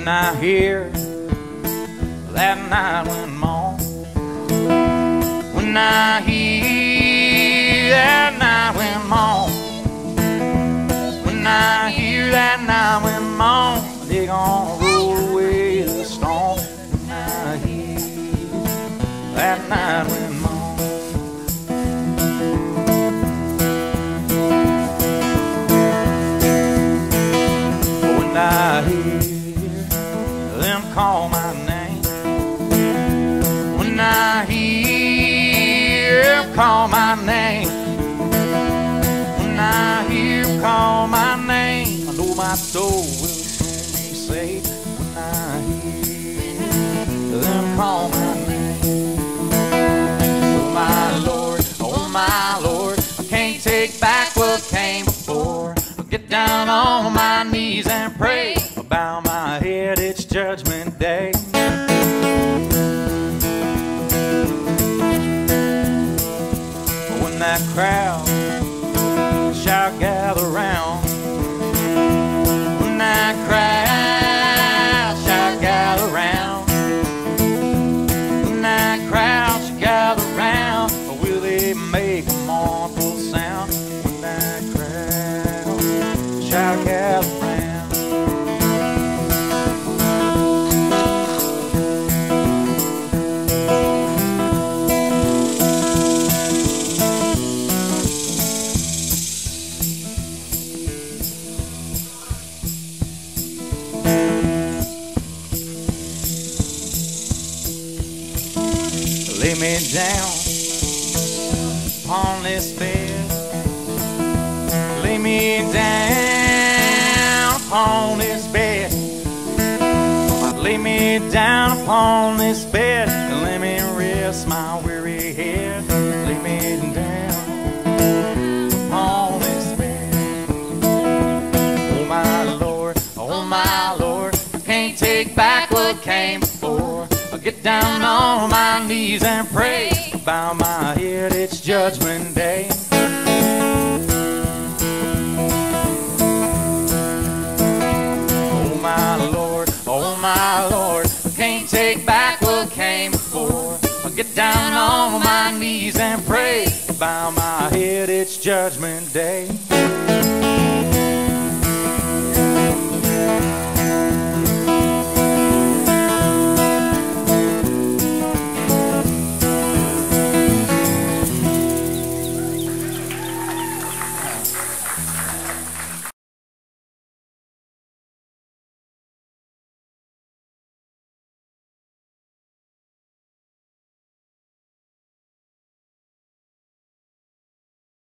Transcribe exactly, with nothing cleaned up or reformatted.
When I hear that night wind moan, when I hear that night wind moan, when I hear that night wind moan, they gonna roll away the stone. When I hear that night wind moan, when I hear them call my name, when I hear them call my name, when I hear them call my name, I know my soul will soon be saved. When I hear them call my name, oh my Lord, oh my Lord, I can't take back what came before. I'll get down on my knees and pray. I'll bow my head, it's Judgment Day. When that crowd shall gather round, when that crowd shall gather round, when that crowd shall gather round, will they make a mournful sound? When that crowd shall gather round, lay me down upon this bed, lay me down upon this bed, lay me down upon this bed, and let me rest my weary head. Lay me down upon this bed. Oh my Lord, oh my Lord, I can't take back what came before. I'll get down on my knees and pray. Bow my head, it's Judgment Day. Oh my Lord, oh my Lord, I can't take back what came before. I'll get down on my knees and pray. Bow my head, it's Judgment Day.